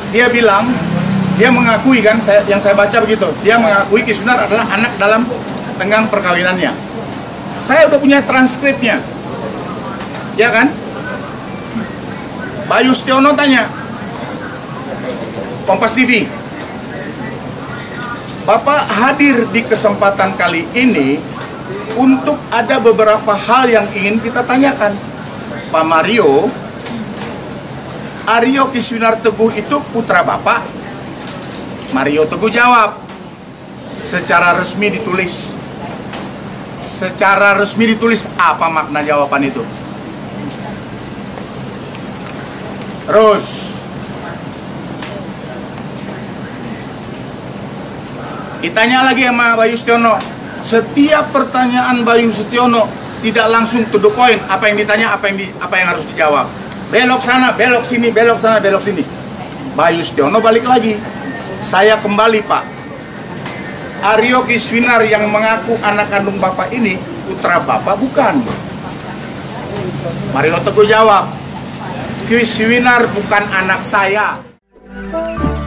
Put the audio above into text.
dia bilang, dia mengakui kan, yang saya baca begitu, dia mengakui Ki Swinar adalah anak dalam tenggang perkawinannya. Saya udah punya transkripnya, ya kan? Bayu Setiono tanya, Kompas TV, Bapak hadir di kesempatan kali ini untuk ada beberapa hal yang ingin kita tanyakan. Pak Mario, Aryo Ki Swinar Teguh itu putra Bapak? Mario Teguh jawab, secara resmi ditulis. Secara resmi ditulis, apa makna jawaban itu? Terus ditanya lagi sama Bayu Setiono. Setiap pertanyaan Bayu Setiono tidak langsung to the point. Apa yang ditanya, apa yang harus dijawab. Belok sana, belok sini, belok sana, belok sini. Bayu Setiono balik lagi. Saya kembali, Pak. Aryo Ki Swinar yang mengaku anak kandung Bapak ini putra Bapak bukan? Mario Teguh jawab, Ki Swinar bukan anak saya.